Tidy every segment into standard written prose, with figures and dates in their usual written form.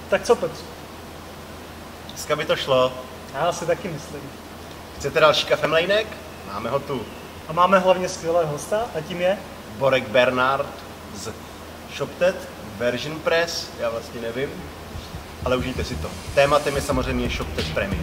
Tak co, Petře? Dneska by to šlo. Já si taky myslím. Chcete další kafemlejnek? Máme ho tu. A máme hlavně skvělého hosta a tím je? Borek Bernard z ShopTet, Version Press, já vlastně nevím, ale užijte si to. Tématem je samozřejmě ShopTet Premium.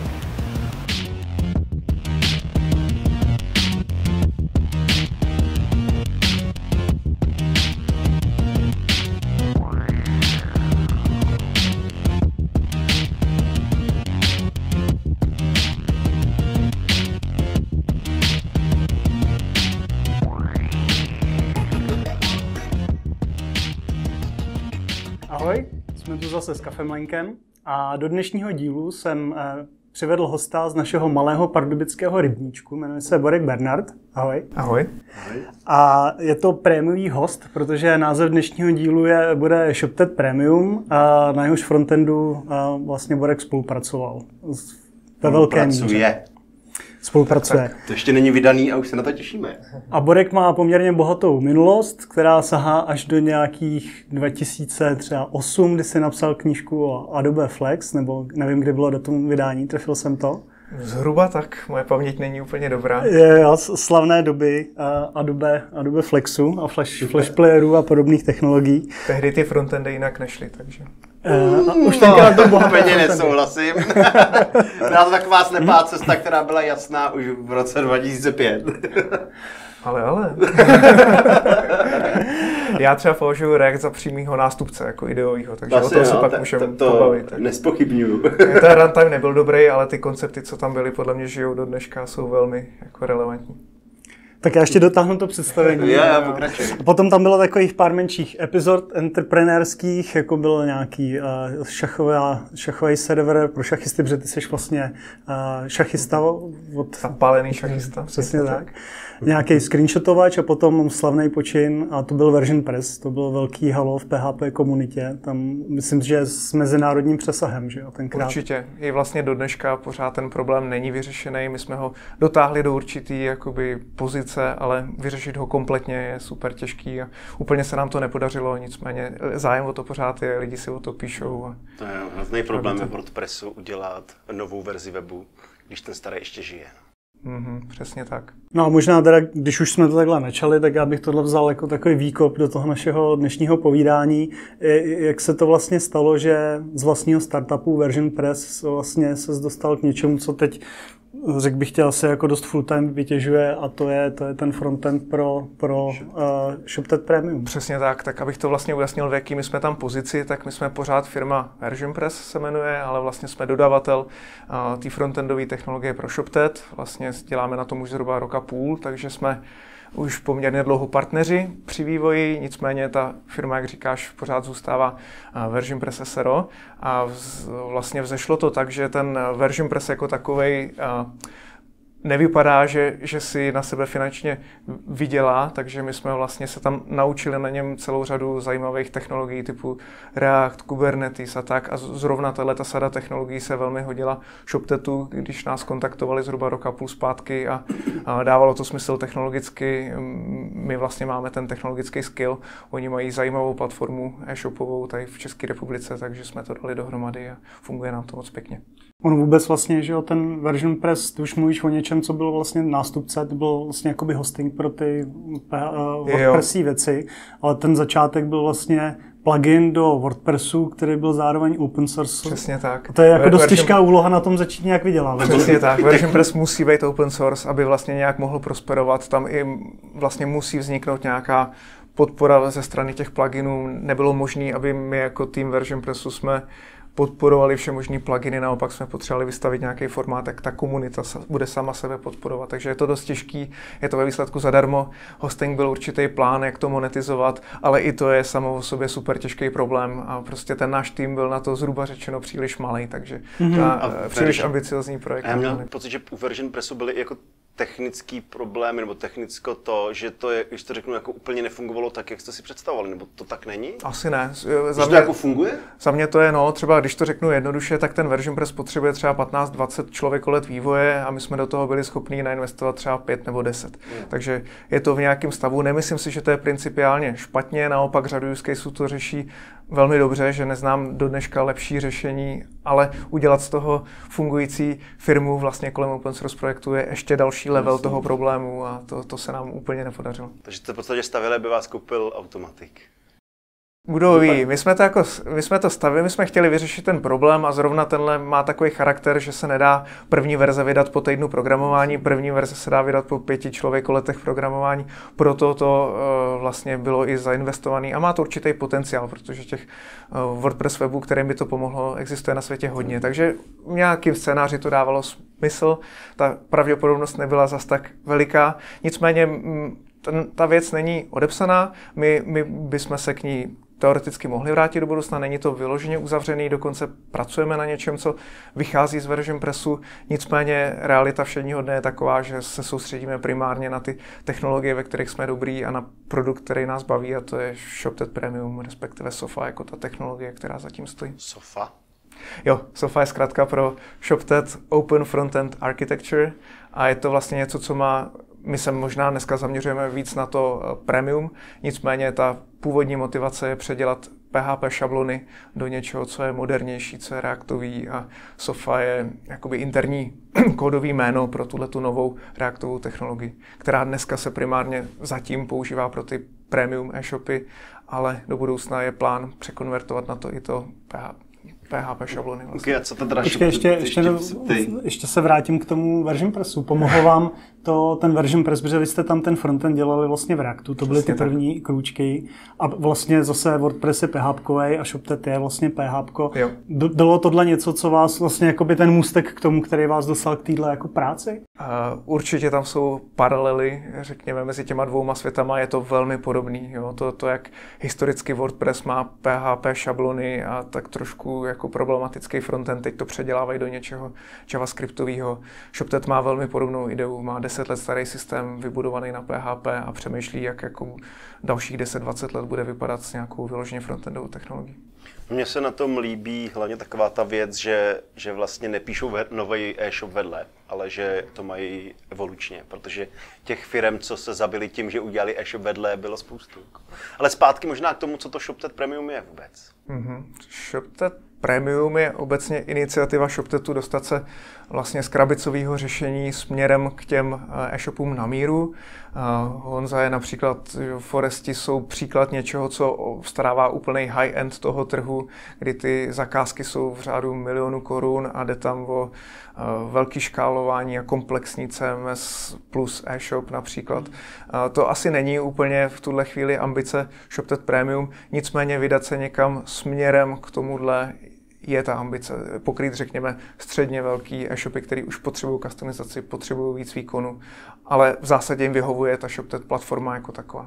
Ahoj, jsme tu zase s Kafemlejnkem a do dnešního dílu jsem přivedl hosta z našeho malého pardubického rybníčku, jmenuje se Borek Bernard. Ahoj. Ahoj. A je to prémiový host, protože název dnešního dílu bude ShopTet Premium a na jehož frontendu vlastně Borek spolupracoval. Ve velké míře. Spolupracuje. To ještě není vydaný a už se na to těšíme. A Borek má poměrně bohatou minulost, která sahá až do nějakých 2008, kdy si napsal knížku o Adobe Flex, nebo nevím, kdy bylo datum vydání, trefil jsem to. Zhruba tak, moje paměť není úplně dobrá. Jo, slavné doby Adobe Flexu a Flash Playerů a podobných technologií. Tehdy ty frontendy jinak nešly, takže... Už tenkrát to bohaté úplně nesouhlasím. Byla to taková slepá cesta, která byla jasná už v roce 2005. Ale. Já třeba považuji React za přímýho nástupce, jako ideovýho, takže vlastně, o tom se pak můžeme pobavit. To nespochybňuju. Ten runtime nebyl dobrý, ale ty koncepty, co tam byly, podle mě žijou do dneška, jsou velmi jako relevantní. Tak já ještě dotáhnu to představení. Já pokračuji. A potom tam bylo takových pár menších epizod entreprenérských, jako byl nějaký šachový server pro šachisty, protože ty jsi vlastně šachista. Zapálený šachista. Přesně tak. Nějaký screenshotovač a potom slavný počin a to byl Version Press, to byl velký halo v PHP komunitě. Tam myslím, že s mezinárodním přesahem, že jo, tenkrát. Určitě. I vlastně do dneška pořád ten problém není vyřešený. My jsme ho dotáhli do určitý jakoby pozice, ale vyřešit ho kompletně je super těžký a úplně se nám to nepodařilo, nicméně zájem o to pořád je, lidi si o to píšou. To je hrozný problém ve WordPressu udělat novou verzi webu, když ten starý ještě žije. Přesně tak. No a možná teda, když už jsme to takhle načali, tak já bych tohle vzal jako takový výkop do toho našeho dnešního povídání. Jak se to vlastně stalo, že z vlastního startupu Version Press vlastně se dostal k něčemu, co teď, řekl bych tě, asi jako dost full-time vytěžuje a to je ten frontend pro ShopTet Premium. Přesně tak, tak abych to vlastně ujasnil, v jaký my jsme tam pozici, tak my jsme pořád firma Version Press se jmenuje, ale vlastně jsme dodavatel té frontendové technologie pro ShopTet. Vlastně děláme na tom už zhruba rok a půl, takže jsme už poměrně dlouho partneři při vývoji, nicméně ta firma, jak říkáš, pořád zůstává Version Press SRO a vlastně vzešlo to tak, že ten Version Press jako takovej nevypadá, že si na sebe finančně vydělá, takže my jsme vlastně se tam naučili na něm celou řadu zajímavých technologií typu React, Kubernetes a tak a zrovna tato sada technologií se velmi hodila ShopTetu, když nás kontaktovali zhruba rok a půl zpátky a dávalo to smysl technologicky. My vlastně máme ten technologický skill, oni mají zajímavou platformu e-shopovou tady v České republice, takže jsme to dali dohromady a funguje nám to moc pěkně. On vůbec vlastně, že jo, ten Version Press, ty už mluvíš o něčem, co bylo vlastně nástupce, to byl vlastně jakoby hosting pro ty WordPressí věci, ale ten začátek byl vlastně plugin do WordPressu, který byl zároveň open source. Přesně tak. A to je jako dost těžká úloha na tom začít nějak vydělávat. Přesně tak. Version Press musí být open source, aby vlastně nějak mohl prosperovat. Tam i vlastně musí vzniknout nějaká podpora ze strany těch pluginů. Nebylo možné, aby my jako tým Version Pressu jsme podporovali všemožný pluginy, naopak jsme potřebovali vystavit nějaký formát, tak ta komunita bude sama sebe podporovat. Takže je to dost těžký, je to ve výsledku zadarmo. Hosting byl určitý plán, jak to monetizovat, ale i to je samo o sobě super těžký problém a prostě ten náš tým byl na to zhruba řečeno příliš malý, takže příliš ambiciozní projekt. A já měl pocit, že u Version Pressu byly jako technický problém, nebo technicko to, že to je, když to řeknu, jako úplně nefungovalo tak, jak jste si představovali, nebo to tak není? Asi ne. Za mě, to jako funguje? Za mě to je, třeba když to řeknu jednoduše, tak ten Version Press potřebuje třeba 15-20 člověkolet vývoje a my jsme do toho byli schopni nainvestovat třeba 5 nebo 10. Takže je to v nějakém stavu. Nemyslím si, že to je principiálně špatně, naopak řadu use caseů to řeší velmi dobře, že neznám do dneška lepší řešení, ale udělat z toho fungující firmu vlastně kolem open source projektu je ještě další level toho problému a to se nám úplně nepodařilo. Takže jste v podstatě stavěli, aby vás koupil Automatik. Kdo ví, my jsme to stavili, my jsme chtěli vyřešit ten problém a zrovna tenhle má takový charakter, že se nedá první verze vydat po týdnu programování, první verze se dá vydat po 5 člověkoletech programování, proto to vlastně bylo i zainvestovaný a má to určitý potenciál, protože těch WordPress webů, kterým by to pomohlo, existuje na světě hodně, takže v nějakým scénáři to dávalo smysl, ta pravděpodobnost nebyla zas tak veliká, nicméně ta věc není odepsaná, my bychom se k ní teoreticky mohli vrátit do budoucna, není to vyloženě uzavřený, dokonce pracujeme na něčem, co vychází z version pressu, nicméně realita všedního dne je taková, že se soustředíme primárně na ty technologie, ve kterých jsme dobrý a na produkt, který nás baví a to je ShopTet Premium, respektive SOFA jako ta technologie, která zatím stojí. SOFA? Jo, SOFA je zkrátka pro ShopTet Open Frontend Architecture a je to vlastně něco, co má. My se možná dneska zaměřujeme víc na to premium, nicméně ta původní motivace je předělat PHP šablony do něčeho, co je modernější, co je reaktový a SOFA je jakoby interní kódový jméno pro tuhletu novou reaktovou technologii, která dneska se primárně zatím používá pro ty premium e-shopy, ale do budoucna je plán překonvertovat na to i to PHP šablony. Vlastně. Okay, a co to teda ještě se vrátím k tomu version pressu. Pomohlo vám ten version press, protože vy jste tam ten frontend dělali vlastně v Reactu, to byly ty první krůčky a vlastně zase WordPress je PHPkovej a ShopTet je vlastně PHPko. Bylo tohle něco, co vás vlastně jakoby ten můstek k tomu, který vás dostal k téhle jako práci? Určitě tam jsou paralely, řekněme, mezi těma dvouma světama je to velmi podobný. Jo? To, jak historicky WordPress má PHP šablony a tak trošku jako problematický frontend, teď to předělávají do něčeho javascriptového. ShopTet má velmi podobnou ideu, má 10 let starý systém vybudovaný na PHP a přemýšlí, jak jako dalších 10-20 let bude vypadat s nějakou vyloženě frontendovou technologií. Mně se na tom líbí hlavně taková ta věc, že vlastně nepíšou nový e-shop vedle, ale že to mají evolučně, protože těch firm, co se zabili tím, že udělali e-shop vedle, bylo spoustu. Ale zpátky možná k tomu, co to ShopTet Premium je vůbec. ShopTet Premium je obecně iniciativa ShopTetu dostat se vlastně z krabicového řešení směrem k těm e-shopům na míru. Honza je například, Foresti jsou příklad něčeho, co starává úplnej high-end toho trhu, kdy ty zakázky jsou v řádu milionů korun a jde tam o velký škálování a komplexní CMS plus e-shop například. To asi není úplně v tuhle chvíli ambice ShopTet Premium, nicméně vydat se někam směrem k tomuhle je ta ambice pokrýt, řekněme, středně velký e-shopy, který už potřebují customizaci, potřebují víc výkonu, ale v zásadě jim vyhovuje ta ShopTet platforma jako taková.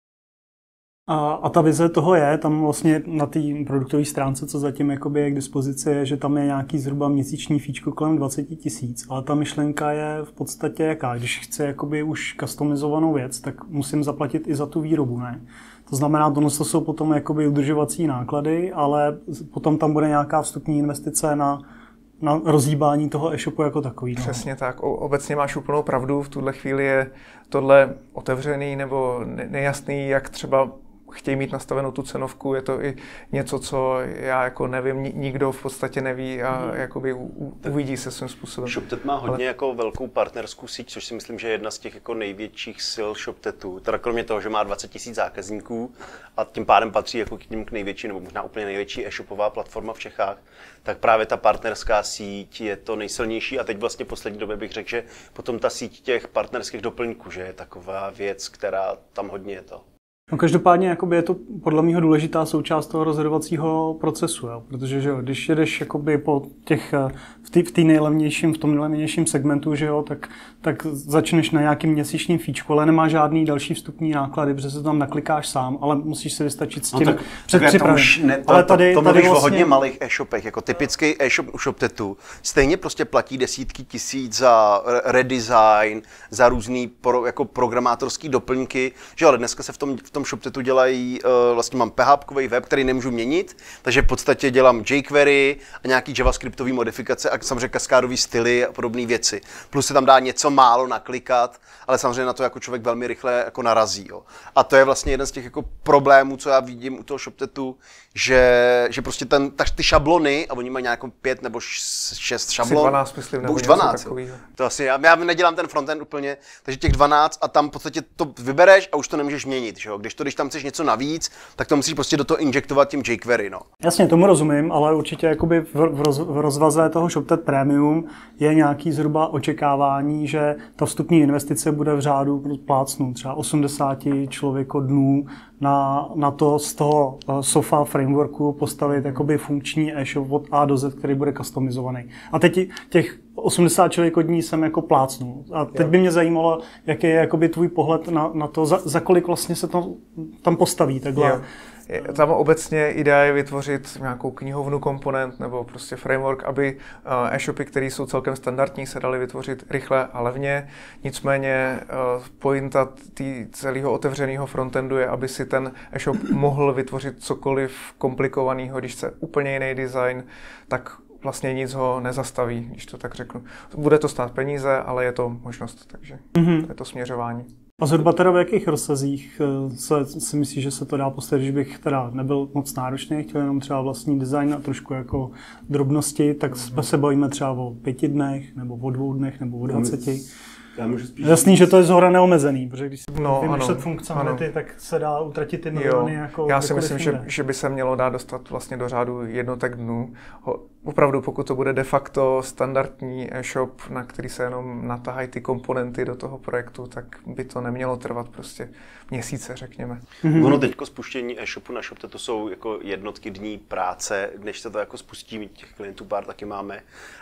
A ta vize toho je, tam vlastně na té produktové stránce, co zatím jakoby je k dispozici, je, že tam je nějaký zhruba měsíční fíčko kolem 20 000, ale ta myšlenka je v podstatě jaká. Když chci jakoby už customizovanou věc, tak musím zaplatit i za tu výrobu, ne? To znamená, to jsou potom jakoby udržovací náklady, ale potom tam bude nějaká vstupní investice na rozhýbání toho e-shopu jako takový. Přesně tak. Obecně máš úplnou pravdu. V tuhle chvíli je tohle otevřený nebo nejasný, jak třeba chtějí mít nastavenou tu cenovku, je to i něco, co já jako nevím, nikdo v podstatě neví a jakoby uvidí se svým způsobem. ShopTet má hodně jako velkou partnerskou síť, což si myslím, že je jedna z těch jako největších sil ShopTetu. Teda kromě toho, že má 20 000 zákazníků a tím pádem patří jako k největší nebo možná úplně největší e-shopová platforma v Čechách, tak právě ta partnerská síť je to nejsilnější a teď vlastně poslední době bych řekl, že potom ta síť těch partnerských doplňků, že je taková věc, která tam hodně je to. No každopádně jakoby je to podle mého důležitá součást toho rozhodovacího procesu, jo? Protože že jo, když jedeš jakoby po těch, v tom nejlevnějším segmentu, že jo, tak začneš na nějakým měsíčním fíčku, ale nemá žádný další vstupní náklady, protože se tam naklikáš sám, ale musíš se vystačit s tím předpřipravit. Ale tady mluvíš vlastně o hodně malých e-shopech, jako typický e-shop u ShopTetu. Stejně prostě platí desítky tisíc za redesign, za různý jako programátorský doplňky, že ale dneska se v tom ShopTetu dělají, vlastně mám PHP-kový web, který nemůžu měnit, takže v podstatě dělám jQuery a nějaký javascriptový modifikace a samozřejmě kaskádový styly a podobné věci. Plus se tam dá něco málo naklikat, ale samozřejmě na to jako člověk velmi rychle jako narazí. Jo. A to je vlastně jeden z těch jako problémů, co já vidím u toho ShopTetu, že prostě ty šablony, a oni mají nějakou 5 nebo 6 šablon. 12, myslím, nebo už 12. To asi, já nedělám ten frontend úplně, takže těch 12 a tam v podstatě to vybereš a už to nemůžeš měnit. Že jo? Když tam chceš něco navíc, tak to musíš prostě do toho injektovat tím jQuery. No. Jasně, tomu rozumím, ale určitě jakoby v rozvaze toho ShopTet Premium je nějaký zhruba očekávání, že ta vstupní investice bude v řádu plácnu třeba 80 člověkodnů na to z toho Sofa frameworku postavit jakoby funkční e-shop od A do Z, který bude customizovaný. A teď těch 80 člověkodní jsem jako plácnul. A teď by mě zajímalo, jaký je jakoby tvůj pohled na to, za kolik vlastně se to tam postaví takhle. Jo. Tam obecně idea je vytvořit nějakou knihovnu komponent nebo prostě framework, aby e-shopy, které jsou celkem standardní, se daly vytvořit rychle a levně. Nicméně pointa celého otevřeného frontendu je, aby si ten e-shop mohl vytvořit cokoliv komplikovaného, když chce úplně jiný design, tak vlastně nic ho nezastaví, když to tak řeknu. Bude to stát peníze, ale je to možnost, takže to je to směřování. A zhruba teda v jakých rozsazích si myslíš, že se to dá postavit, když bych teda nebyl moc náročný, chtěl jenom třeba vlastní design a trošku jako drobnosti, tak se bavíme třeba o 5 dnech, nebo o 2 dnech, nebo o 20. Jasný, že to je zhora neomezený, protože když si vymýšlet funkcionality, tak se dá utratit ty miliony jako já si myslím, že by se mělo dát dostat vlastně do řádu jednotek dnů. Opravdu, pokud to bude de facto standardní e-shop, na který se jenom natahají ty komponenty do toho projektu, tak by to nemělo trvat prostě měsíce, řekněme. Ono teďko spuštění e-shopu na ShopTetu jsou jako jednotky dní práce, než se to jako spustí, těch klientů pár taky máme.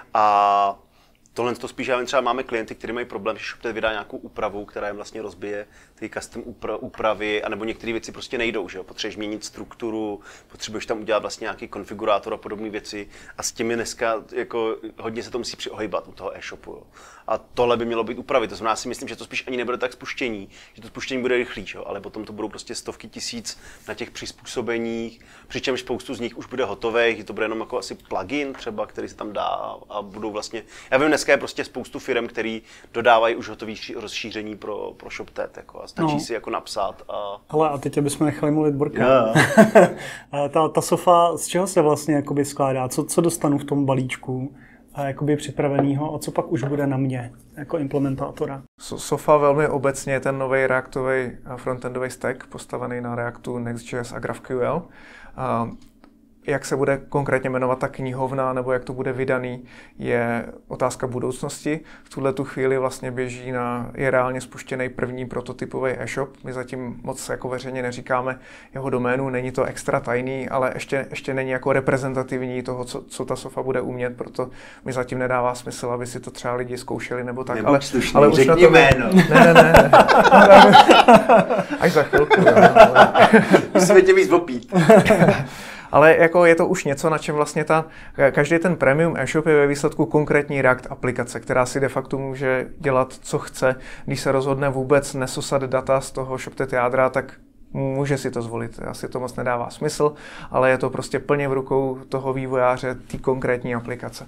A tohle to spíš, já vím, třeba máme klienty, kteří mají problém, že ShopTet vydá nějakou úpravu, která jim vlastně rozbije ty custom úpravy, anebo některé věci prostě nejdou, že jo? Potřebuješ měnit strukturu, potřebuješ tam udělat vlastně nějaký konfigurátor a podobné věci a s těmi dneska jako hodně se to musí přiohejbat u toho e-shopu. Jo? A tohle by mělo být úpravy, to znamená, si myslím, že to spíš ani nebude tak spuštění, že to spuštění bude rychlý, jo? Ale potom to budou prostě stovky tisíc na těch přizpůsobeních, přičemž spoustu z nich už bude hotových, to bude jenom jako asi plugin třeba, který se tam dá a budou vlastně, já vím, dneska je prostě spoustu firm, který dodávají už hotový rozšíření pro ShopTet, jako, a stačí si jako napsat. Hele, a teď bychom nechali mluvit Borka. ta Sofa, z čeho se vlastně jakoby skládá? Co dostanu v tom balíčku jakoby připravenýho a co pak už bude na mě jako implementátora? Sofa velmi obecně je ten nový Reactový frontendový stack postavený na Reactu, Next.js a GraphQL. Jak se bude konkrétně jmenovat ta knihovna nebo jak to bude vydaný, je otázka budoucnosti. V tuhletu chvíli vlastně je reálně spuštěný první prototypový e-shop. My zatím moc jako veřejně neříkáme jeho doménu, není to extra tajný, ale ještě není jako reprezentativní toho, co ta Sofa bude umět, proto mi zatím nedává smysl, aby si to třeba lidi zkoušeli nebo tak. Ale už na to jméno. Ne. Až za chvilku. Musíme tě víc opít. Ale jako je to už něco, na čem vlastně každý ten premium e-shop je ve výsledku konkrétní React aplikace, která si de facto může dělat, co chce. Když se rozhodne vůbec nesosat data z toho ShopTet jádra, tak může si to zvolit. Asi to moc nedává smysl, ale je to prostě plně v rukou toho vývojáře, té konkrétní aplikace.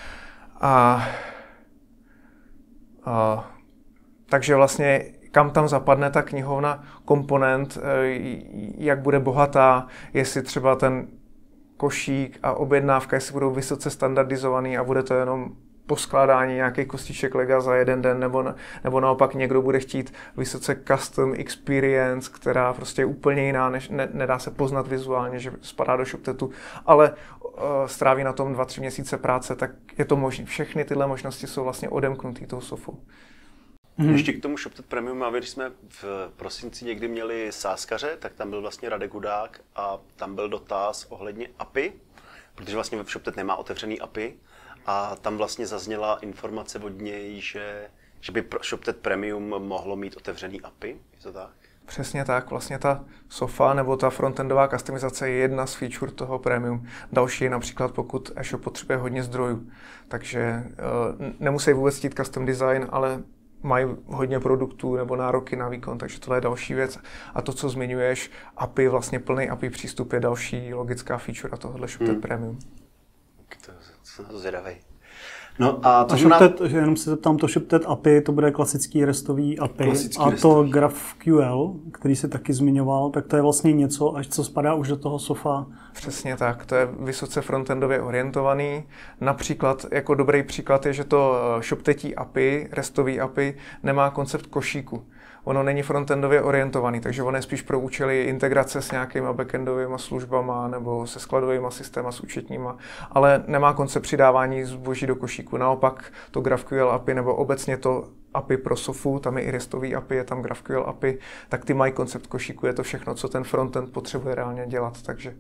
Takže vlastně kam tam zapadne ta knihovna komponent, jak bude bohatá, jestli třeba ten košík a objednávka, jestli budou vysoce standardizovaný a bude to jenom poskládání nějakých kostiček Lega za jeden den, nebo naopak někdo bude chtít vysoce custom experience, která prostě je úplně jiná, než nedá se poznat vizuálně, že spadá do ShopTetu, ale stráví na tom 2-3 měsíce práce, tak je to možné. Všechny tyhle možnosti jsou vlastně odemknutý tou Sofou. Ještě k tomu ShopTet Premium, a když jsme v prosinci někdy měli sáskaře, tak tam byl vlastně Radek Hudák a tam byl dotaz ohledně API, protože vlastně v ShopTet nemá otevřený API a tam vlastně zazněla informace od něj, že by ShopTet Premium mohlo mít otevřený API, je to tak? Přesně tak, vlastně ta Sofa nebo ta frontendová customizace je jedna z feature toho Premium. Další je například, pokud e-shop potřebuje hodně zdrojů. Takže nemusí vůbec chtít custom design, ale mají hodně produktů nebo nároky na výkon, takže tohle je další věc. A to, co zmiňuješ, API, vlastně plný API přístup je další logická feature tohohle ShopTet Premium. To jsem zvědavej. No a to ShopTet, jenom se zeptám, to ShopTet API, to bude klasický restový API a to GraphQL, který se taky zmiňoval, tak to je vlastně něco, až co spadá už do toho SOFA. Přesně tak, to je vysoce frontendově orientovaný. Například, jako dobrý příklad je, že to ShopTetí API, restový API, nemá koncept košíku. Ono není frontendově orientovaný, takže ono je spíš pro účely integrace s nějakýma backendovými službama nebo se skladovými systémy, s účetníma, ale nemá koncept přidávání zboží do košíku. Naopak to GraphQL API nebo obecně to API pro SOFu, tam je i restový API, je tam GraphQL API, tak ty mají koncept košíku, je to všechno, co ten frontend potřebuje reálně dělat, takže...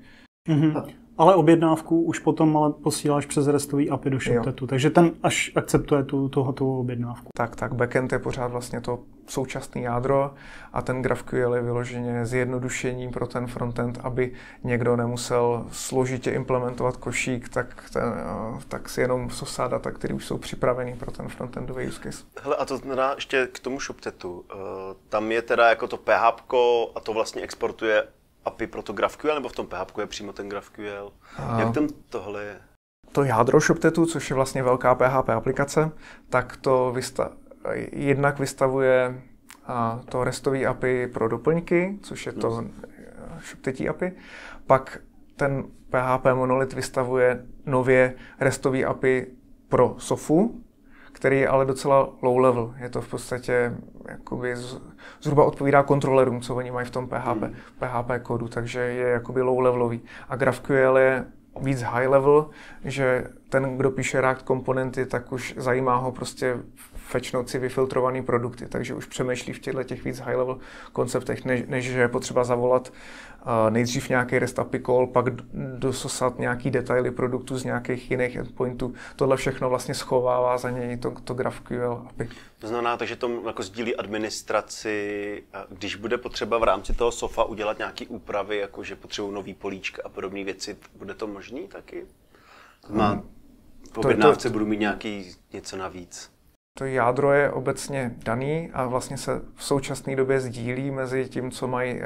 Ale objednávku už potom ale posíláš přes restový API do ShopTetu, takže ten až akceptuje tu hotovou objednávku. Tak, backend je pořád vlastně to současné jádro a ten GraphQL je vyloženě zjednodušení pro ten frontend, aby někdo nemusel složitě implementovat košík, tak si jenom sosá data, které už jsou připravený pro ten frontendový use case. Hele, a to teda ještě k tomu ShopTetu. Tam je teda jako to PHP a to vlastně exportuje API pro to GraphQL, nebo v tom PHP je přímo ten GraphQL? Jak tam tohle je? To jádro ShopTetu, což je vlastně velká PHP aplikace, tak to jednak vystavuje to restový API pro doplňky, což je to ShopTetí API. Pak ten PHP monolit vystavuje nově restový API pro SOFu, který je ale docela low level. Je to v podstatě jakoby zhruba odpovídá kontrolerům, co oni mají v tom PHP kódu, takže je jakoby low levelový. A GraphQL je víc high level, že ten, kdo píše React komponenty, tak už zajímá ho prostě fetchnout si vyfiltrovaný produkty, takže už přemýšlí v těch víc high level konceptech, než že je potřeba zavolat nejdřív nějaký REST API call, pak dososat nějaký detaily produktu z nějakých jiných endpointů. Tohle všechno vlastně schovává za něj to GraphQL API. To znamená, že to jako sdílí administraci, když bude potřeba v rámci toho SOFA udělat nějaké úpravy, jako že potřebují nový políčka a podobné věci, bude to možný taky? V objednávce budu mít něco navíc. To jádro je obecně daný a vlastně se v současné době sdílí mezi tím, co mají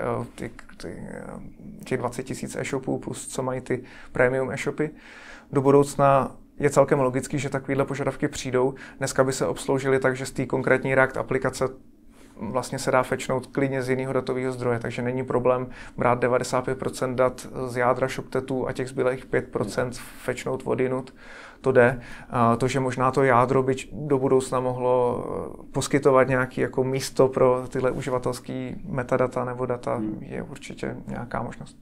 těch 20 000 e-shopů plus co mají ty premium e-shopy. Do budoucna je celkem logický, že takovéhle požadavky přijdou. Dneska by se obsloužily tak, že z té konkrétní React aplikace vlastně se dá fetchnout klidně z jiného datového zdroje, takže není problém brát 95% dat z jádra ShopTetu a těch zbylých 5% fetchnout odinut. To jde. To, že možná to jádro by do budoucna mohlo poskytovat nějaké jako místo pro tyhle uživatelské metadata nebo data, je určitě nějaká možnost.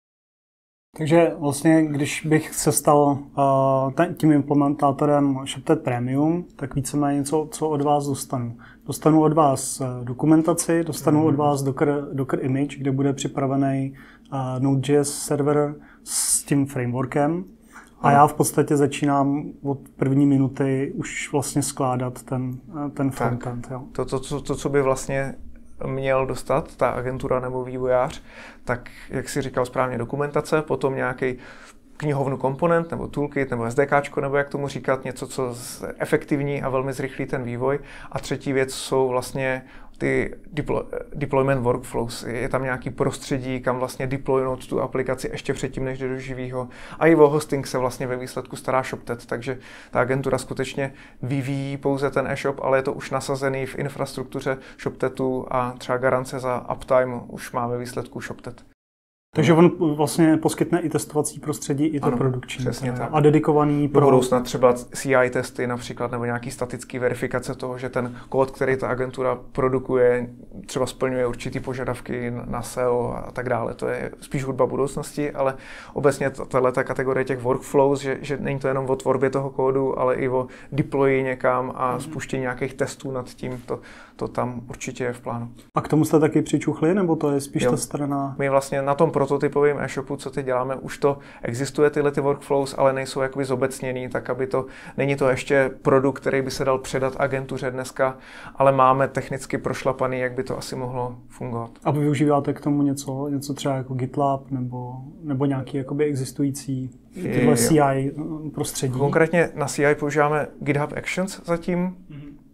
Takže vlastně, když bych se stal tím implementátorem ShopTet Premium, tak víceméně něco, co od vás dostanu. Dostanu od vás dokumentaci, dostanu od vás Docker image, kde bude připravený Node.js server s tím frameworkem. A já v podstatě začínám od první minuty už vlastně skládat ten frontend. Jo. To, co by vlastně měl dostat ta agentura nebo vývojář, tak jak si říkal správně, dokumentace, potom nějaký knihovnu komponent nebo toolkit nebo SDKčko, nebo jak tomu říkat, něco, co efektivní a velmi zrychlí ten vývoj. A třetí věc jsou vlastně ty deployment workflows. Je tam nějaký prostředí, kam vlastně deploynout tu aplikaci ještě předtím, než jde do živýho. A i o hosting se vlastně ve výsledku stará ShopTet, takže ta agentura skutečně vyvíjí pouze ten e-shop, ale je to už nasazený v infrastruktuře ShopTetu a třeba garance za uptime už má ve výsledku ShopTet. Takže on vlastně poskytne i testovací prostředí, i to produkční. Přesně tak. A dedikovaný pro... Do budoucna třeba CI testy například, nebo nějaký statický verifikace toho, že ten kód, který ta agentura produkuje, třeba splňuje určitý požadavky na SEO a tak dále. To je spíš hudba budoucnosti, ale obecně tato kategorie těch workflows, že není to jenom o tvorbě toho kódu, ale i o deployi někam a spuštění nějakých testů nad tím, to tam určitě je v plánu. A k tomu jste taky přičuchli, nebo to je spíš ta strana? My vlastně na tom prototypovém e-shopu, co teď děláme, už to existuje tyhle ty workflows, ale nejsou jakoby zobecněný, tak aby není to ještě produkt, který by se dal předat agentuře dneska, ale máme technicky prošlapaný, jak by to asi mohlo fungovat. A vy využíváte k tomu něco třeba jako GitLab nebo nějaký jakoby existující tyhle CI prostředí? Konkrétně na CI používáme GitHub Actions zatím.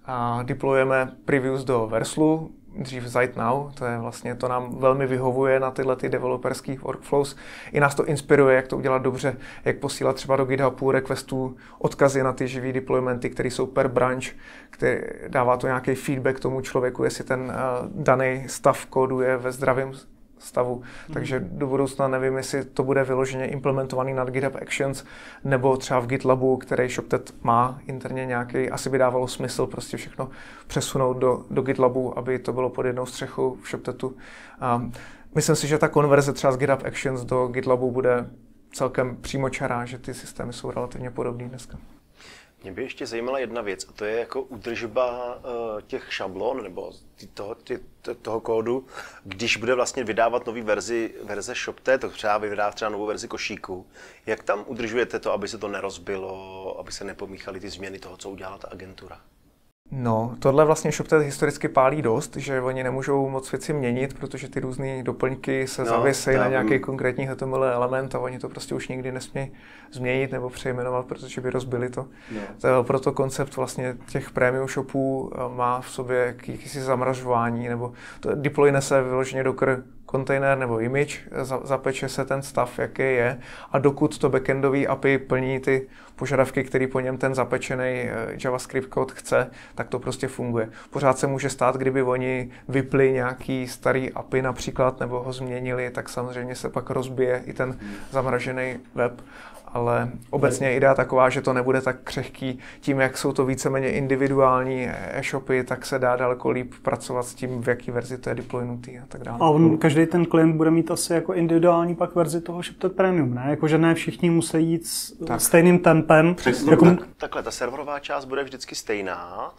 a deployujeme previews do Verslu, dřív Zite Now, to nám velmi vyhovuje na tyhle ty developerský workflows. I nás to inspiruje, jak to udělat dobře, jak posílat třeba do GitHubu requestů odkazy na ty živý deploymenty, které jsou per branch, který dává to nějaký feedback tomu člověku, jestli ten daný stav kódu je ve zdravém stavu. Takže do budoucna nevím, jestli to bude vyloženě implementovaný nad GitHub Actions, nebo třeba v GitLabu, který ShopTet má interně nějaký, asi by dávalo smysl prostě všechno přesunout do GitLabu, aby to bylo pod jednou střechou v ShopTetu. Myslím si, že ta konverze třeba z GitHub Actions do GitLabu bude celkem přímočará, že ty systémy jsou relativně podobné dneska. Mě by ještě zajímala jedna věc, a to je jako údržba těch šablon nebo toho kódu, když bude vlastně vydávat nový verze ShopTet, to třeba vydá třeba novou verzi košíku. Jak tam udržujete to, aby se to nerozbilo, aby se nepomíchaly ty změny toho, co udělala ta agentura? No, tohle vlastně ShopTet historicky pálí dost, že oni nemůžou moc věci měnit, protože ty různé doplňky se zavěsejí na nějaký konkrétní HTML element a oni to prostě už nikdy nesmějí změnit nebo přejmenovat, protože by rozbili to. No. Proto koncept vlastně těch premium shopů má v sobě jakýsi zamražování, nebo to deployne se vyloženě Docker kontejner nebo image, zapeče se ten stav, jaký je, a dokud to backendový API plní ty požadavky, který po něm ten zapečený JavaScript kód chce, tak to prostě funguje. Pořád se může stát, kdyby oni vypli nějaký starý API například, nebo ho změnili, tak samozřejmě se pak rozbije i ten zamražený web. Ale obecně je idea taková, že to nebude tak křehký. Tím, jak jsou to víceméně individuální e-shopy, tak se dá daleko líp pracovat s tím, v jaký verzi to je deploynutý a tak dále. A každý ten klient bude mít asi jako individuální pak verzi toho ShopTet Premium, ne? Jakože ne všichni musí jít stejným tempem. Takhle, ta serverová část bude vždycky stejná,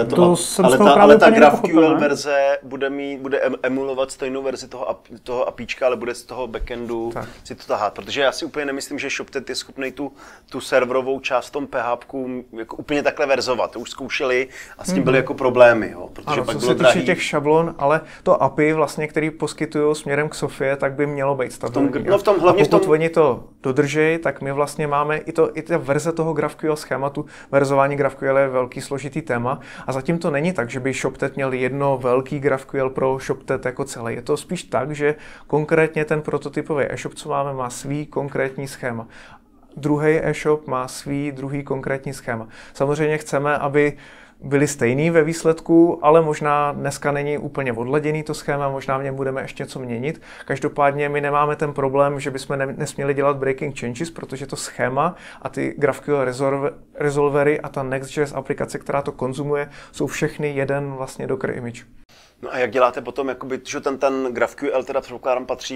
ale ta GraphQL verze bude emulovat stejnou verzi toho APIčka, ale bude z toho backendu si to tahat. Protože já si úplně nemyslím, že ShopTet je schopný tu serverovou část v tom PHPku jako úplně takhle verzovat. To už zkoušeli a s tím byly jako problémy. Jo, protože ano, pak co bylo se týče těch šablon, ale to API, vlastně, který poskytují směrem k Sofie, tak by mělo být stabilní. Pokud oni to dodržejí, tak my vlastně máme i ta verze toho GraphQL schématu. Verzování GraphQL je velký složitý téma a zatím to není tak, že by ShopTet měl jedno velký GraphQL pro ShopTet jako celé. Je to spíš tak, že konkrétně ten prototypový e-shop, co máme, má svý konkrétní schéma. Druhý e-shop má svý druhý konkrétní schéma. Samozřejmě chceme, aby byly stejný ve výsledku, ale možná dneska není úplně odladěný to schéma, možná v něm budeme ještě něco měnit. Každopádně my nemáme ten problém, že bychom nesměli dělat breaking changes, protože to schéma a ty GraphQL resolvery a ta Next.js aplikace, která to konzumuje, jsou všechny jeden vlastně Docker image. No a jak děláte potom, jakoby, že ten GraphQL teda předpokládám patří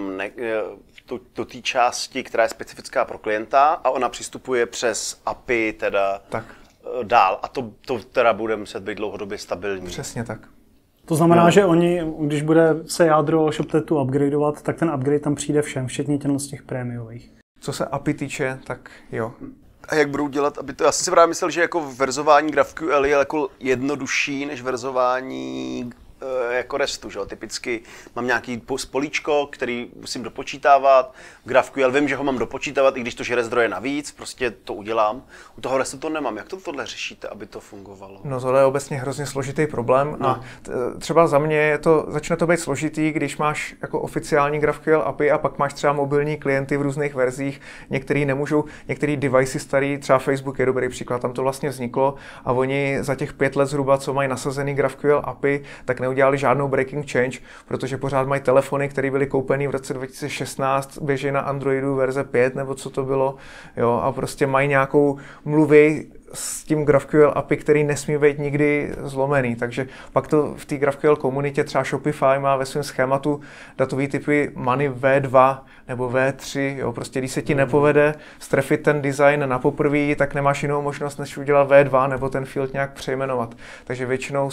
do té části, která je specifická pro klienta a ona přistupuje přes API teda dál a to teda bude muset být dlouhodobě stabilní. Přesně tak. To znamená, že oni, když bude se jádro ShopTetu upgradeovat, tak ten upgrade tam přijde všem, včetně z těch prémiových. Co se API týče, tak jo. A jak budou dělat, aby to... Já jsem si právě myslel, že jako verzování GraphQL je jako jednodušší než verzování jako RESTu, že jo? Typicky mám nějaký políčko, který musím dopočítávat. V GraphQL vím, že ho mám dopočítávat, i když to žere zdroje navíc, prostě to udělám. U toho RESTu to nemám. Jak tohle řešíte, aby to fungovalo? No tohle je obecně hrozně složitý problém a třeba za mě začne to být složitý, když máš jako oficiální GraphQL API a pak máš třeba mobilní klienty v různých verzích. Některý nemůžou, některý device starý, třeba Facebook je dobrý příklad, tam to vlastně vzniklo a oni za těch 5 let zhruba, co mají nasazený GraphQL API, tak neudělali žádnou breaking change, protože pořád mají telefony, které byly koupený v roce 2016, běží na Androidu verze 5 nebo co to bylo, jo, a prostě mají nějakou mluvy s tím GraphQL API, který nesmí být nikdy zlomený. Takže pak to v té GraphQL komunitě třeba Shopify má ve svém schématu datový typy Money V2 nebo V3. Jo. Prostě když se ti nepovede strefit ten design na poprvé, tak nemáš jinou možnost, než udělat V2 nebo ten field nějak přejmenovat. Takže většinou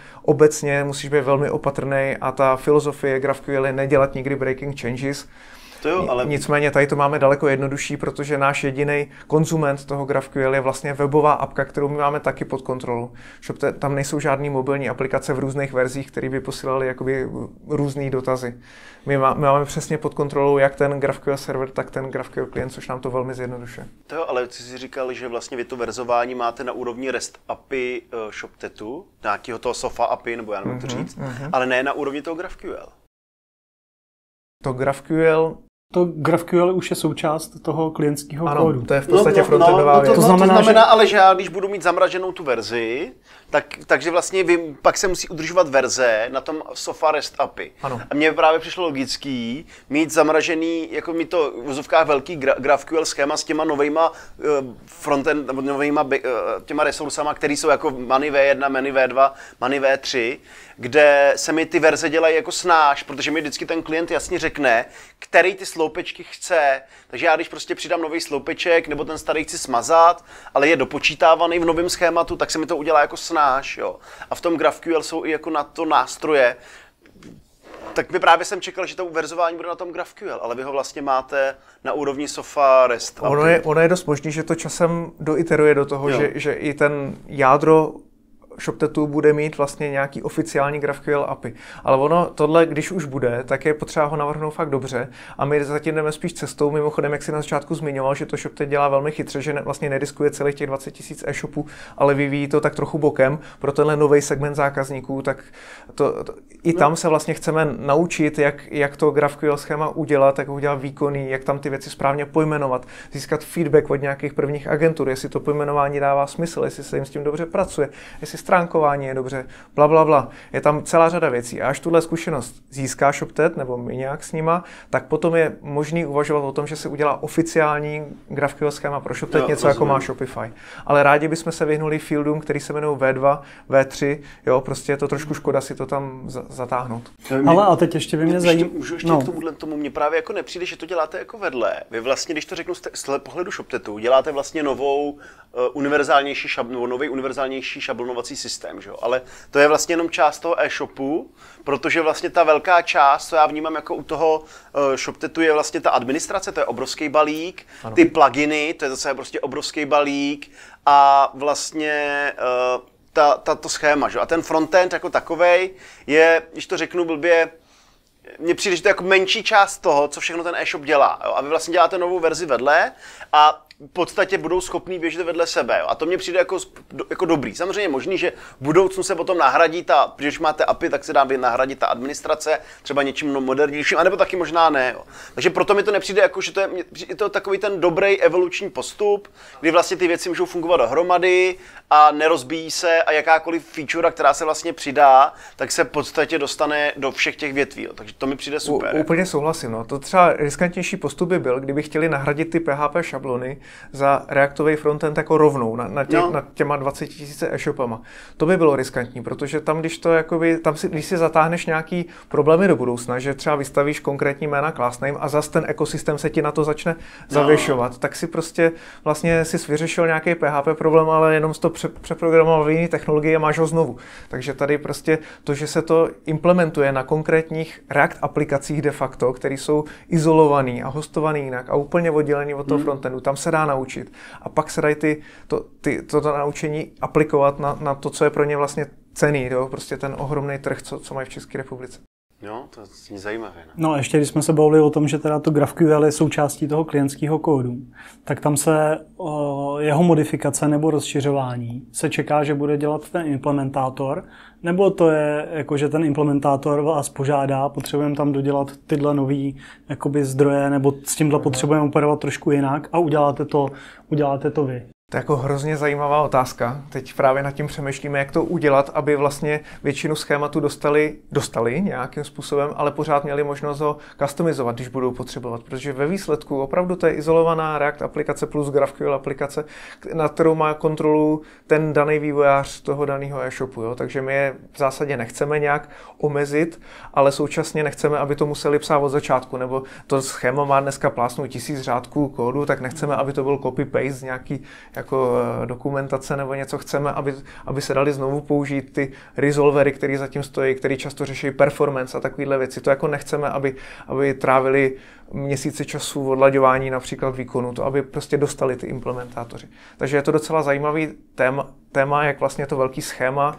obecně musíš být velmi opatrný a ta filozofie GraphQL je nedělat nikdy breaking changes. To jo, ale... Nicméně tady to máme daleko jednodušší, protože náš jediný konzument toho GraphQL je vlastně webová apka, kterou my máme taky pod kontrolou. Tam nejsou žádný mobilní aplikace v různých verzích, které by posílaly jakoby různý dotazy. My máme přesně pod kontrolou jak ten GraphQL server, tak ten GraphQL klient, což nám to velmi zjednodušuje. To jo, ale ty jsi říkal, že vlastně vy to verzování máte na úrovni REST API ShopTetu, nějakého toho SOFA API, nebo já nevím, jak to říct, ale ne na úrovni toho GraphQL. To GraphQL už je součást toho klientského ano, kódu. To je v podstatě frontendová věc. To znamená, že... ale že já když budu mít zamraženou tu verzi, takže vlastně pak se musí udržovat verze na tom SOFA REST API. Ano. A mně právě přišlo logický mít zamražený, jako mít to v vozovkách velký GraphQL schéma s těma novejma frontend, nebo novejma těma resursama, které jsou jako Money V1, Money V2, Money V3, kde se mi ty verze dělají jako snáš, protože mi vždycky ten klient jasně řekne, který ty sloupečky chce. Takže já když prostě přidám nový sloupeček, nebo ten starý chci smazat, ale je dopočítávaný v novém schématu, tak se mi to udělá jako snáš. Jo. A v tom GraphQL jsou i jako na to nástroje. Tak by právě jsem čekal, že to verzování bude na tom GraphQL, ale vy ho vlastně máte na úrovni SOFA REST. Ono je dost možný, že to časem doiteruje do toho, že i ten jádro ShopTetu bude mít vlastně nějaký oficiální GraphQL API. Ale ono, tohle, když už bude, tak je potřeba ho navrhnout fakt dobře. A my zatím jdeme spíš cestou, mimochodem, jak si na začátku zmiňoval, že to ShopTet dělá velmi chytře, že vlastně nediskuje celých těch 20 000 e-shopů, ale vyvíjí to tak trochu bokem pro tenhle nový segment zákazníků, tak tam se vlastně chceme naučit, jak to GraphQL schéma udělat, jak ho udělat výkonný, jak tam ty věci správně pojmenovat, získat feedback od nějakých prvních agentur, jestli to pojmenování dává smysl, jestli se jim s tím dobře pracuje, jestli stránkování je dobře, blablabla. Je tam celá řada věcí. A až tuhle zkušenost získá ShopTet, nebo my nějak s nima, tak potom je možný uvažovat o tom, že se udělá oficiální GraphQL schéma pro ShopTet, něco jako má Shopify. Ale rádi bychom se vyhnuli fieldům, který se jmenují V2, V3, jo, prostě je to trošku škoda si to tam zatáhnout. Ale a teď ještě by mě zajímalo. Můžu ještě k tomu mně právě jako nepřijde, že to děláte jako vedle. Vy vlastně, když to řeknu z pohledu ShopTetu, děláte vlastně novou nový univerzálnější šablonovací systém, že jo? Ale to je vlastně jenom část toho e-shopu, protože vlastně ta velká část, co já vnímám jako u toho ShopTetu, je vlastně ta administrace, to je obrovský balík, ano. Ty pluginy, to je zase prostě obrovský balík a vlastně to schéma, že? A ten frontend jako takovej je, když to řeknu blbě, mně přijde, že to je jako menší část toho, co všechno ten e-shop dělá. Jo? A vy vlastně děláte novou verzi vedle a v podstatě budou schopní běžet vedle sebe. Jo? A to mně přijde jako dobrý. Samozřejmě možný, že v budoucnu se potom nahradí když máte API, tak se dá nahradit ta administrace, třeba něčím modernějším, anebo taky možná ne. Jo? Takže proto mi to nepřijde jako, že je to takový ten dobrý evoluční postup, kdy vlastně ty věci můžou fungovat dohromady a nerozbíjí se a jakákoliv feature, která se vlastně přidá, tak se v podstatě dostane do všech těch větví. Jo? Takže to mi přijde super. Úplně souhlasím. No. To třeba riskantnější postup by byl, kdyby chtěli nahradit ty PHP šablony za Reactový frontend jako rovnou nad těma 20 000 e-shopama. To by bylo riskantní, protože tam, když si zatáhneš nějaký problémy do budoucna, že třeba vystavíš konkrétní jména class name a zas ten ekosystém se ti na to začne zavěšovat, tak si prostě vlastně si vyřešil nějaký PHP problém, ale jenom to přeprogramoval v jiný technologii a máš ho znovu. Takže tady prostě to, že se to implementuje na konkrétních React aplikacích de facto, které jsou izolovaný a hostovaný jinak a úplně oddělený od toho frontendu, tam se dá naučit. A pak se dají toto naučení aplikovat na to, co je pro ně vlastně cenný, jo? Prostě ten ohromný trh, co mají v České republice. Jo, to je zajímavé. No a ještě když jsme se bavili o tom, že teda to GraphQL je součástí toho klientského kódu, tak tam se jeho modifikace nebo rozšiřování se čeká, že bude dělat ten implementátor, nebo to je jako, že ten implementátor vás požádá, potřebujeme tam dodělat tyhle nový jakoby zdroje, nebo s tímhle potřebujeme operovat trošku jinak a uděláte to vy. To je jako hrozně zajímavá otázka. Teď právě nad tím přemýšlíme, jak to udělat, aby vlastně většinu schématu dostali nějakým způsobem, ale pořád měli možnost ho customizovat, když budou potřebovat. Protože ve výsledku opravdu to je izolovaná React aplikace plus GraphQL aplikace, na kterou má kontrolu ten daný vývojář toho daného e-shopu. Jo? Takže my je v zásadě nechceme nějak omezit, ale současně nechceme, aby to museli psát od začátku. Nebo to schéma má dneska plásnout 1000 řádků kódu, tak nechceme, aby to byl copy-paste z nějaký jako dokumentace nebo něco, chceme, aby se dali znovu použít ty resolvery, které zatím stojí, které často řeší performance a takovéhle věci. To jako nechceme, aby trávili měsíce času odlaďování například výkonu, to aby prostě dostali ty implementátoři. Takže je to docela zajímavý téma, jak vlastně to velký schéma,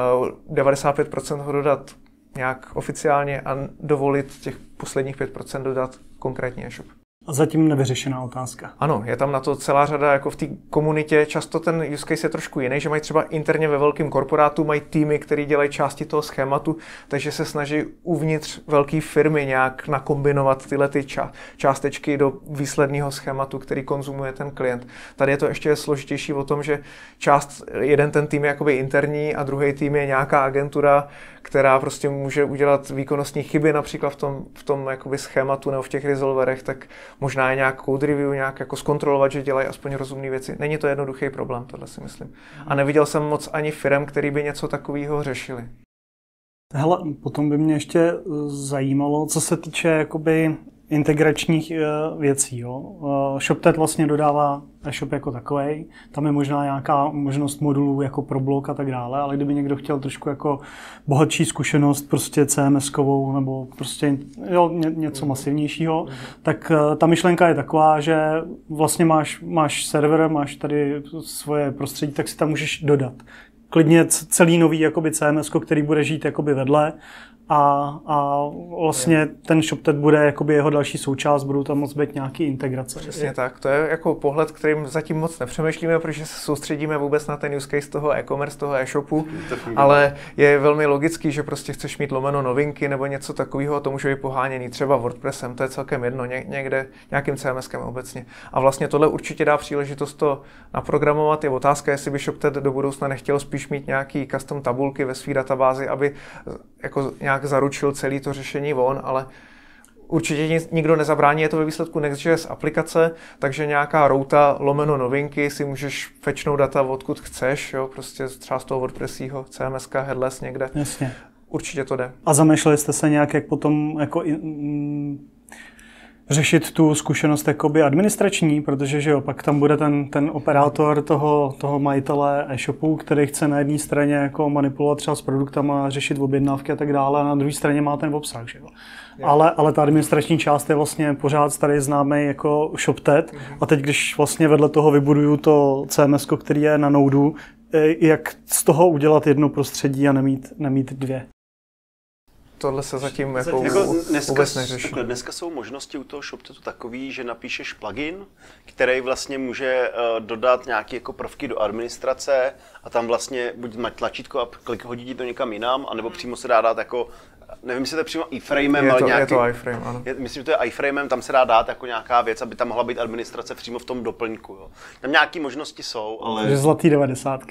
95% ho dodat nějak oficiálně a dovolit těch posledních 5% dodat konkrétní e-shop. A zatím nevyřešená otázka. Ano, je tam na to celá řada, jako v té komunitě, často ten use case je trošku jiný, že mají třeba interně ve velkém korporátu, mají týmy, které dělají části toho schématu, takže se snaží uvnitř velké firmy nějak nakombinovat tyhle ty částečky do výsledného schématu, který konzumuje ten klient. Tady je to ještě složitější o tom, že jeden ten tým je jakoby interní a druhý tým je nějaká agentura, která prostě může udělat výkonnostní chyby například v tom jakoby schématu nebo v těch resolverech, tak možná je nějak code review, nějak jako zkontrolovat, že dělají aspoň rozumné věci. Není to jednoduchý problém, tohle si myslím. A neviděl jsem moc ani firem, který by něco takového řešili. Hele, potom by mě ještě zajímalo, co se týče jakoby integračních věcí. Jo. ShopTet vlastně dodává e-shop jako takovej, tam je možná nějaká možnost modulů jako pro blog a tak dále, ale kdyby někdo chtěl trošku jako bohatší zkušenost prostě CMS-kovou nebo prostě něco masivnějšího, tak ta myšlenka je taková, že vlastně máš server, máš tady svoje prostředí, tak si tam můžeš dodat klidně celý nový jakoby CMS, který bude žít jakoby vedle a vlastně ten ShopTet bude jakoby jeho další součást, budou tam moc být nějaký integrace. Přesně tak, to je jako pohled, kterým zatím moc nepřemýšlíme, protože se soustředíme vůbec na ten use case toho e-commerce, toho e-shopu, ale je velmi logický, že prostě chceš mít lomeno novinky nebo něco takového, to může být poháněný třeba WordPressem, to je celkem jedno, někde nějakým CMSkem obecně. A vlastně tohle určitě dá příležitost to naprogramovat. Je otázka, jestli by ShopTet do budoucna nechtěl spíš mít nějaký custom tabulky ve své databázi, aby jako nějak zaručil celé to řešení on, ale určitě nikdo nezabrání, je to ve výsledku Next.js aplikace, takže nějaká routa lomeno novinky si můžeš fetchnout data odkud chceš, jo, prostě třeba z toho WordPressího, CMSK, headless někde. Jasně. Určitě to jde. A zamýšleli jste se nějak, jak potom jako řešit tu zkušenost jakoby administrační, protože že jo, pak tam bude ten operátor toho majitele e-shopu, který chce na jedné straně jako manipulovat třeba s produktama, řešit objednávky a tak dále, a na druhé straně má ten obsah, že jo. Ale ta administrační část je vlastně pořád starý známý jako ShopTet a teď, když vlastně vedle toho vybuduju to CMS, který je na Node, jak z toho udělat jedno prostředí a nemít dvě. Tohle se zatím jako vůbec neřeší. Dneska jsou možnosti u toho ShopTetu takový, že napíšeš plugin, který vlastně může dodat nějaké jako prvky do administrace a tam vlastně buď mať tlačítko a hodí to někam jinam, anebo přímo se dá dát jako, nevím, jestli to je přímo iframem, ale nějaký... Je to iframe, ano. Myslím, že to je iframem, tam se dá dát jako nějaká věc, aby tam mohla být administrace přímo v tom doplňku. Jo. Tam nějaké možnosti jsou, ale... Že zlatý 90.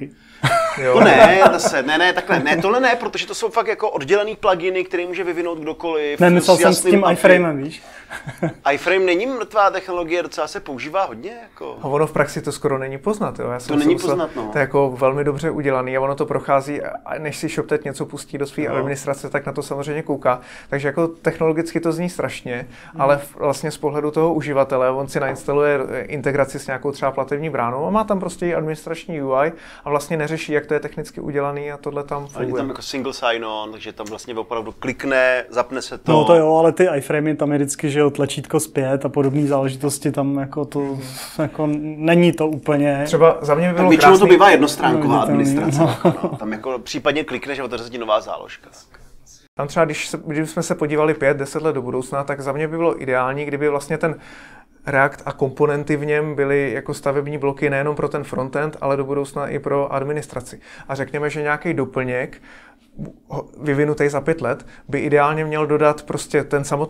To ne, zase, takhle, tohle ne, protože to jsou fakt jako oddělený pluginy, který může vyvinout kdokoliv. Ne, myslel jsem s tím iframem, víš? iFrame není mrtvá technologie, docela se používá hodně. Jako. A ono v praxi to skoro není poznat. Jo? To není poznat, no. To je jako velmi dobře udělaný a ono to prochází, a než si ShopTet něco pustí do své administrace, tak na to samozřejmě kouká. Takže jako technologicky to zní strašně, ale vlastně z pohledu toho uživatele, on si nainstaluje integraci s nějakou třeba platební bránou a má tam prostě i administrační UI a vlastně neřeší, jak to je technicky udělaný a tohle tam funguje. A je tam jako single sign-on, takže tam vlastně opravdu klikne, zapne se to. No to jo, ale ty iframey tam je vždycky, že jo, tlačítko zpět a podobné záležitosti tam jako to jako není to úplně. Třeba za mě by bylo většinou to bývá jednostránková administrace. No. Tam jako případně klikneš a otevře se ti nová záložka. Tam třeba, když jsme se podívali 5-10 let do budoucna, tak za mě by bylo ideální, kdyby vlastně ten React a komponenty v něm byly jako stavební bloky nejenom pro ten frontend, ale do budoucna i pro administraci. A řekněme, že nějaký doplněk vyvinutý za 5 let, by ideálně měl dodat prostě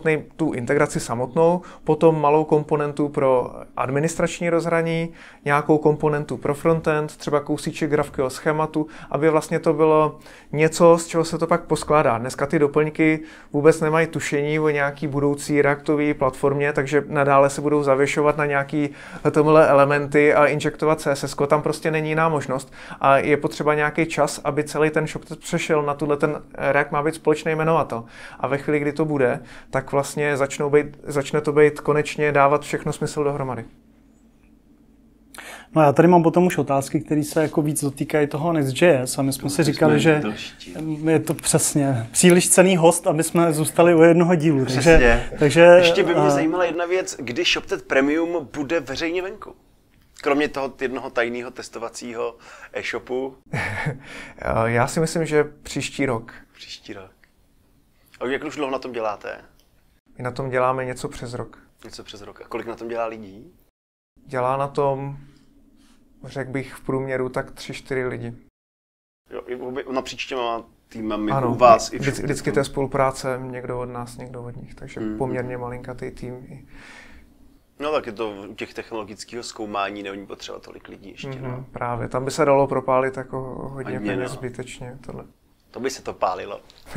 tu integraci samotnou, potom malou komponentu pro administrační rozhraní, nějakou komponentu pro frontend, třeba kousíček grafského schématu, aby vlastně to bylo něco, z čeho se to pak poskládá. Dneska ty doplňky vůbec nemají tušení o nějaký budoucí reaktové platformě, takže nadále se budou zavěšovat na nějaký HTML elementy a injektovat CSS. Tam prostě není jiná možnost a je potřeba nějaký čas, aby celý ten ShopTet přešel na tuhle ten React má být společný jmenovatel. A ve chvíli, kdy to bude, tak vlastně začne to být konečně dávat všechno smysl dohromady. No já tady mám potom už otázky, které se jako víc dotýkají toho Next.js a my jsme si říkali, že je to přesně příliš cenný host, aby jsme zůstali u jednoho dílu. Takže ještě by mě zajímala jedna věc, kdy ShopTet Premium bude veřejně venku? Kromě toho jednoho tajného testovacího e-shopu? Já si myslím, že příští rok. Příští rok. A jak už dlouho na tom děláte? My na tom děláme něco přes rok. Něco přes rok. A kolik na tom dělá lidí? Dělá na tom, řekl bych, v průměru tak 3-4 lidi. Jo, napříč těma týmem ano, u vás. Vždycky to je spolupráce, někdo od nás, někdo od nich, takže poměrně malinkatý tým. No tak je to u těch technologického zkoumání, není potřeba tolik lidí ještě. No. Právě, tam by se dalo propálit jako hodně peněz zbytečně. Tohle. To by se to pálilo.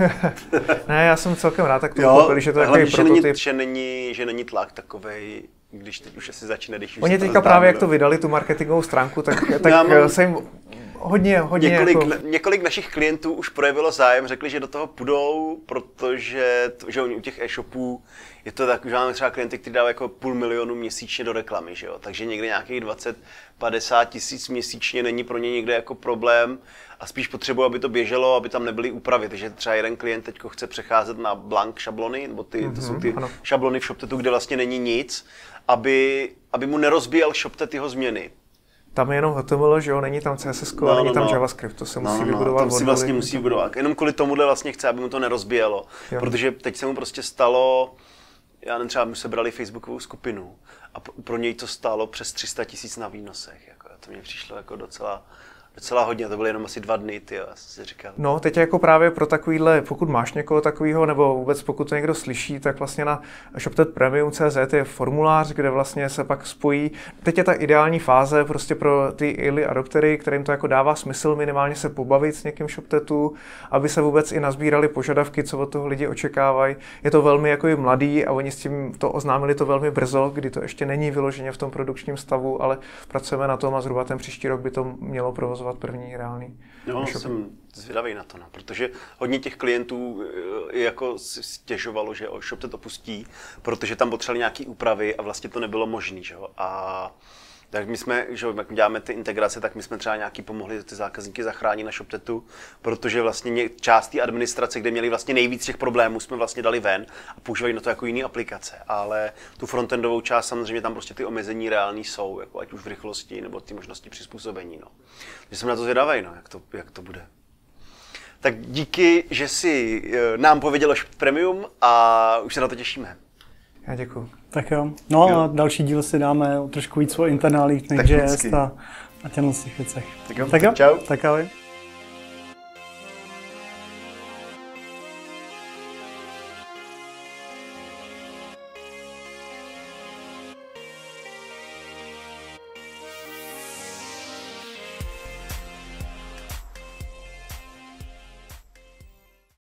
Ne, já jsem celkem rád, tak to pochopili, že to je takový prototyp. Že není tlak takovej, když teď už asi začne, když už oni teďka právě, jak to vydali, tu marketingovou stránku, tak se jim hodně několik našich klientů už projevilo zájem, řekli, že do toho půjdou, protože že u těch e-shopů je to tak, že máme třeba klienty, kteří dávají jako 500 000 měsíčně do reklamy, že jo? Takže někde nějakých 20-50 tisíc měsíčně není pro ně někde jako problém a spíš potřebují, aby to běželo, aby tam nebyly úpravy. Takže třeba jeden klient teď chce přecházet na blank šablony, nebo to jsou ty šablony v ShopTetu, kde vlastně není nic, aby mu nerozbíjel ShopTet jeho změny. Tam je jenom HTML, že jo, není tam CSS, není tam JavaScript, to se musí vybudovat. Tam si vlastně musí vybudovat. Jenom kvůli tomuhle vlastně chce, aby mu to nerozbíjelo. Jo. Protože teď se mu prostě stalo, já nevím, třeba my se brali Facebookovou skupinu a pro něj to stálo přes 300 000 na výnosech. Jako, to mě přišlo jako docela hodně, to byly jenom asi 2 dny, já jsem si říkal. No, teď jako právě pro takovýhle, pokud máš někoho takového, nebo vůbec pokud to někdo slyší, tak vlastně na ShopTet Premium.cz je formulář, kde vlastně se pak spojí. Teď je ta ideální fáze prostě pro ty early adoptery, kterým to jako dává smysl minimálně se pobavit s někým ShopTetu, aby se vůbec i nazbírali požadavky, co od toho lidi očekávají. Je to velmi jako i mladý a oni s tím to oznámili to velmi brzo, kdy to ještě není vyloženě v tom produkčním stavu, ale pracujeme na tom a zhruba ten příští rok by to mělo provozovat první reálný. No, jsem zvědavý na to, no, protože hodně těch klientů jako stěžovalo, že ShopTet opustí, protože tam potřebovali nějaké úpravy a vlastně to nebylo možné, že jo. A tak my jsme, že jak děláme ty integrace, tak my jsme třeba nějaký pomohli ty zákazníky zachránit na ShopTetu, protože vlastně část té administrace, kde měli vlastně nejvíc těch problémů, jsme vlastně dali ven a používají na to jako jiné aplikace, ale tu frontendovou část samozřejmě tam prostě ty omezení reální jsou, jako ať už v rychlosti nebo ty možnosti přizpůsobení, no. Takže jsem na to zvědavý, no, jak to bude. Tak díky, že jsi nám pověděl o ShopTet Premium a už se na to těšíme. Já děkuju. Tak jo. No a další díl si dáme trošku víc o internálích Next.js a těchto věcech. Tak jo, čau. Tak ahoj.